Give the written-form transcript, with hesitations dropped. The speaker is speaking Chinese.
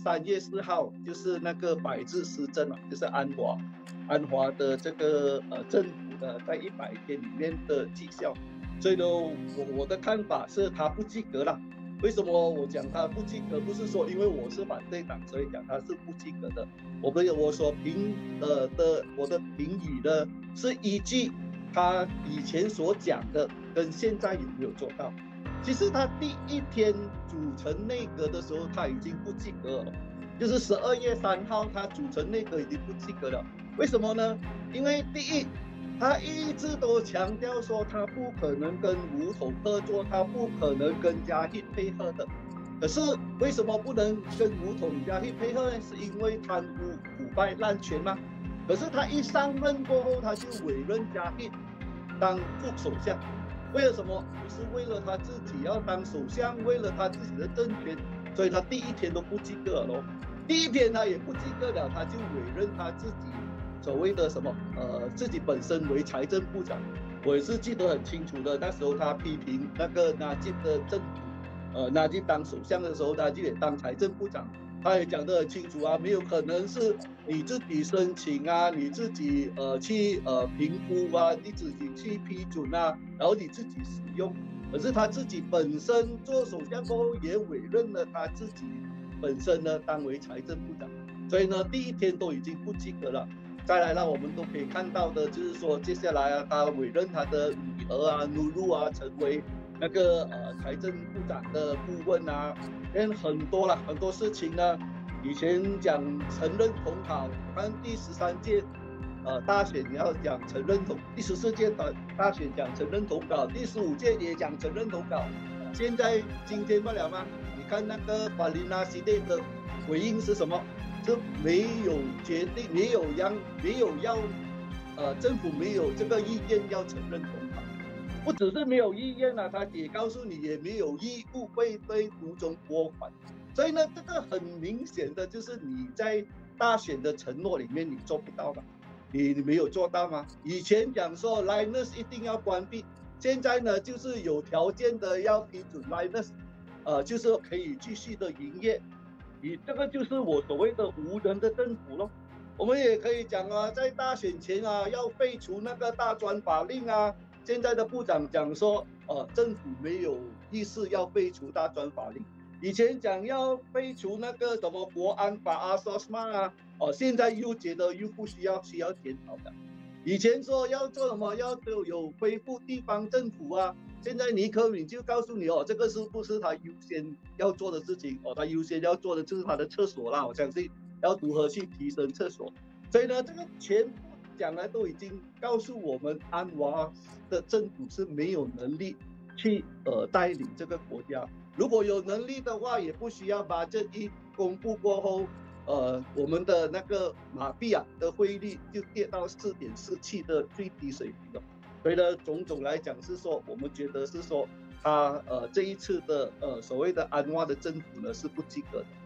3月4号，就是那个百日施政啊，就是安华的这个政府的在100天里面的绩效。所以呢，我的看法是他不及格了。为什么我讲他不及格？不是说因为我是反对党，所以讲他是不及格的。我所我的评语呢，是依据他以前所讲的跟现在有没有做到。其实他第一天组成内阁的时候，他已经不及格了，就是12月3号他组成内阁已经不及格了。为什么呢？因为第一，他一直都强调说他不可能跟武统合作，他不可能跟嘉义配合的。可是为什么不能跟武统嘉义配合呢？是因为贪污腐败滥权吗？可是他一上任过后，他就委任嘉义当副首相。为了什么？不是为了他自己要当首相，为了他自己的政权，所以他第一天都不及格了。第一天他也不及格了，他就委任他自己所谓的什么自己本身为财政部长。我也是记得很清楚的，那时候他批评那个纳吉的政府，纳吉当首相的时候，纳吉也当财政部长。他也讲得很清楚啊，没有可能是你自己申请啊，你自己去评估啊，你自己去批准啊，然后你自己使用。可是他自己本身做首相过后，也委任了他自己本身呢当为财政部长，所以呢第一天都已经不及格了。再来呢，我们都可以看到的就是说，接下来啊，他委任他的女儿啊、努鲁啊成为那个财政部长的顾问啊。很多事情呢，以前讲承认统考，看第13届大选也要讲承认统，第14届大选讲承认统考，第15届也讲承认统考。现在今天不了吗？你看那个法琳娜系列的回应是什么？是没有决定，没有要政府没有这个意愿要承认统考。不只是没有意愿啊，他也告诉你也没有义务会对途中拨款。所以呢，这个很明显的就是你在大选的承诺里面你做不到嘛，你没有做到吗？以前讲说 Linus 一定要关闭，现在呢就是有条件的要批准 Linus，就是可以继续的营业。你这个就是我所谓的无人的政府咯。我们也可以讲啊，在大选前啊，要废除那个大专法令啊。现在的部长讲说，政府没有意识要废除大专法令。以前讲要废除那个什么国安法啊、SOSMA 啊，现在又觉得又不需要检讨的。以前说要做什么，要有恢复地方政府啊，现在尼克敏就告诉你这个是不是他优先要做的事情？他优先要做的就是他的厕所啦。我相信要如何去提升厕所。所以呢，这个全部讲来都已经告诉我们，安华的政府是没有能力去带领这个国家。如果有能力的话，也不需要把这一公布过后，我们的那个马币的汇率就跌到4.47的最低水平了。所以呢，种种来讲是说，我们觉得是说，他这一次的所谓的安华的政府呢是不及格的。